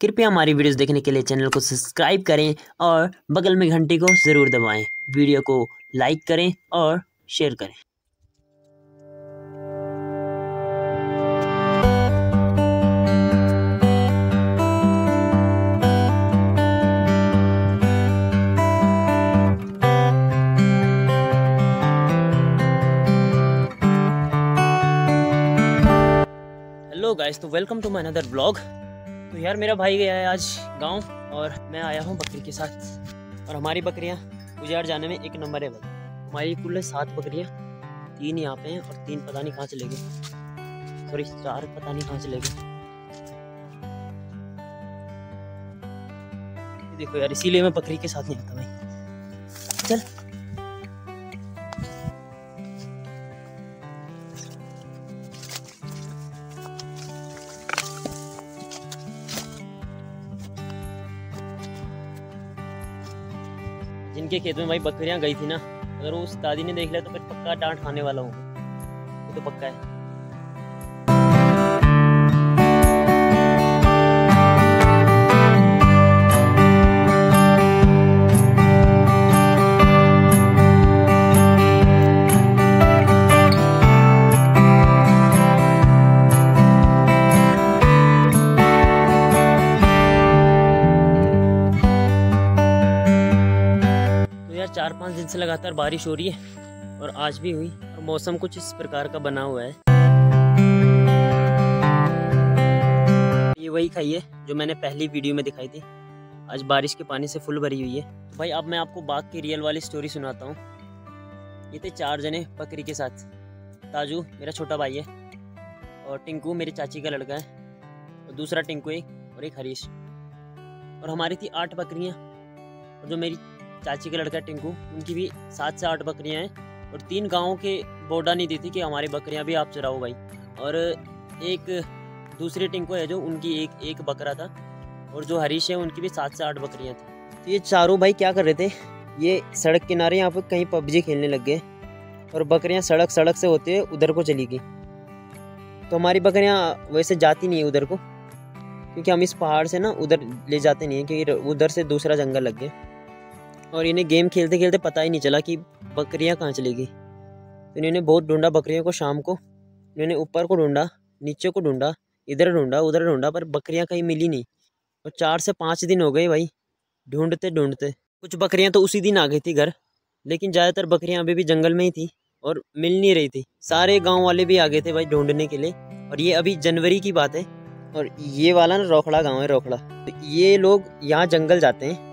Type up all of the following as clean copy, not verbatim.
कृपया हमारी वीडियोस देखने के लिए चैनल को सब्सक्राइब करें और बगल में घंटी को ज़रूर दबाएं। वीडियो को लाइक करें और शेयर करें। हेलो गाइस, तो welcome to my another blog. तो यार मेरा भाई गया है आज गांव और मैं आया हूं बकरी के साथ। और हमारी बकरियां उजाड़ जाने में एक नंबर है भाई। हमारी कुल 7 बकरियां, 3 यहाँ पे हैं और 3 पता नहीं कहाँ चले गए। सॉरी 4 पता नहीं कहाँ चले गए। देखो यार, इसीलिए मैं बकरी के साथ नहीं आता भाई। चल जिनके खेत में भाई बकरियां गई थी ना, अगर वो उस दादी ने देख लिया तो फिर पक्का डांट खाने वाला हूँ। ये तो पक्का है। तो यार 4-5 दिन से लगातार बारिश हो रही है और आज भी हुई और मौसम कुछ इस प्रकार का बना हुआ है। ये वही खाई है जो मैंने पहली वीडियो में दिखाई थी। आज बारिश के पानी से फुल भरी हुई है। तो भाई अब मैं आपको बाघ की रियल वाली स्टोरी सुनाता हूँ। ये थे 4 जने बकरी के साथ। ताजू मेरा छोटा भाई है और टिंकू मेरी चाची का लड़का है और दूसरा टिंकू और एक हरीश। और हमारी थी 8 बकरियाँ और जो मेरी चाची का लड़का टिंकू, उनकी भी 7 से 8 बकरियां हैं और 3 गांवों के बोर्डा नहीं दी थी कि हमारी बकरियां भी आप चराओ भाई। और एक दूसरे टिंकू है जो उनकी एक बकरा था और जो हरीश है उनकी भी 7 से 8 बकरियां थी। तो ये चारों भाई क्या कर रहे थे, ये सड़क किनारे यहाँ पर कहीं पबजी खेलने लग गए और बकरियाँ सड़क से होते हुए उधर को चली गई। तो हमारी बकरियाँ वैसे जाती नहीं है उधर को, क्योंकि हम इस पहाड़ से ना उधर ले जाते नहीं हैं, क्योंकि उधर से दूसरा जंगल लग गया। और इन्हें गेम खेलते खेलते पता ही नहीं चला कि बकरियां कहाँ चली गई। तो इन्होंने बहुत ढूंढा बकरियों को। शाम को इन्होंने ऊपर को ढूंढा, नीचे को ढूंढा, इधर ढूंढा, उधर ढूंढा, पर बकरियां कहीं मिली नहीं। और 4 से 5 दिन हो गए भाई ढूंढते ढूंढते। कुछ बकरियां तो उसी दिन आ गई थी घर, लेकिन ज़्यादातर बकरियां अभी भी जंगल में ही थी और मिल नहीं रही थी। सारे गाँव वाले भी आ गए थे भाई ढूंढने के लिए। और ये अभी जनवरी की बात है। और ये वाला ना रोखड़ा गाँव है, रोखड़ा। तो ये लोग यहाँ जंगल जाते हैं।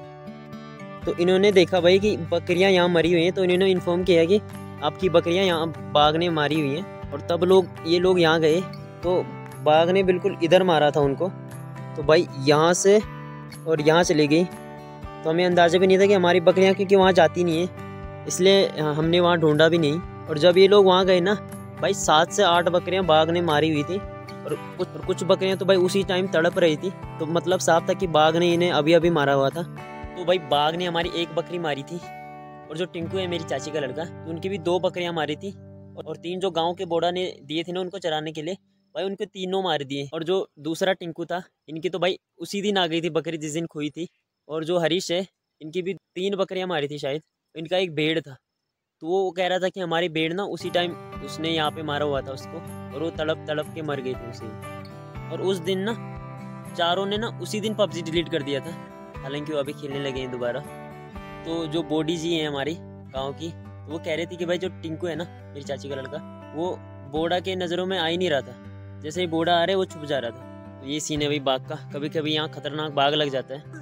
तो इन्होंने देखा भाई कि बकरियां यहाँ मरी हुई हैं। तो इन्होंने इन्फॉर्म किया कि आपकी बकरियां यहाँ बाघ ने मारी हुई हैं। और तब ये लोग यहाँ गए तो बाघ ने बिल्कुल इधर मारा था उनको। तो भाई यहाँ से और यहाँ चली गई। तो हमें अंदाज़ा भी नहीं था कि हमारी बकरियां, क्योंकि वहाँ जाती नहीं है, इसलिए हमने वहाँ ढूंढा भी नहीं। और जब ये लोग वहाँ गए ना भाई, 7 से 8 बकरियाँ बाघ ने मारी हुई थी और कुछ बकरियाँ तो भाई उसी टाइम तड़प रही थी। तो मतलब साफ था कि बाघ ने इन्हें अभी अभी मारा हुआ था। तो भाई बाघ ने हमारी 1 बकरी मारी थी और जो टिंकू है मेरी चाची का लड़का, तो उनकी भी 2 बकरियां मारी थी। और 3 जो गांव के बोड़ा ने दिए थे ना उनको चराने के लिए, भाई उनको तीनों मार दिए। और जो दूसरा टिंकू था, इनकी तो भाई उसी दिन आ गई थी बकरी जिस दिन खोई थी। और जो हरीश है, इनकी भी 3 बकरियां मारी थी शायद। इनका एक भेड़ था, तो वो कह रहा था कि हमारी भेड़ ना उसी टाइम उसने यहाँ पे मारा हुआ था उसको और वो तड़प तड़प के मर गई थी उसी दिन। और उस दिन ना चारों ने ना उसी दिन पबजी डिलीट कर दिया था, हालांकि वो अभी खेलने लगे हैं दोबारा। तो जो बॉडी जी हैं हमारी गांव की, तो वो कह रही थी कि भाई जो टिंकू है ना मेरी चाची का लड़का, वो बोड़ा के नज़रों में आ ही नहीं रहा था। जैसे ही बोड़ा आ रहे वो छुप जा रहा था। तो ये सीन है भाई बाघ का। कभी कभी यहाँ खतरनाक बाघ लग जाता है।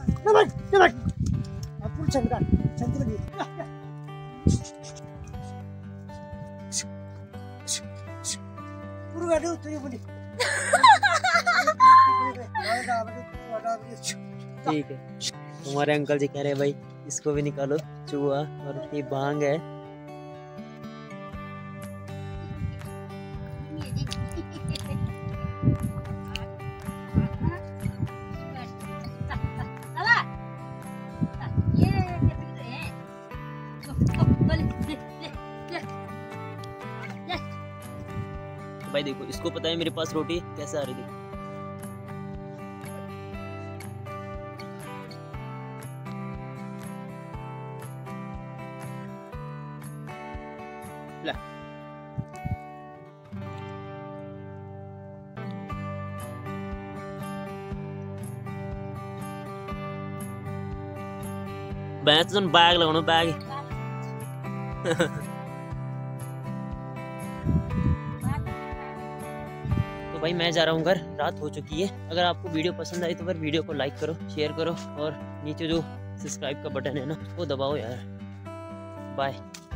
ठीक है, तुम्हारे अंकल जी कह रहे हैं भाई इसको भी निकालो, चूहा और ये भांग है। भाई देखो, इसको पता है मेरे पास रोटी कैसे आ रही थी। ले बैठ तो बैग लगाना बैग। तो भाई मैं जा रहा हूँ घर, रात हो चुकी है। अगर आपको वीडियो पसंद आई तो फिर वीडियो को लाइक करो, शेयर करो और नीचे जो सब्सक्राइब का बटन है ना वो दबाओ यार। बाय।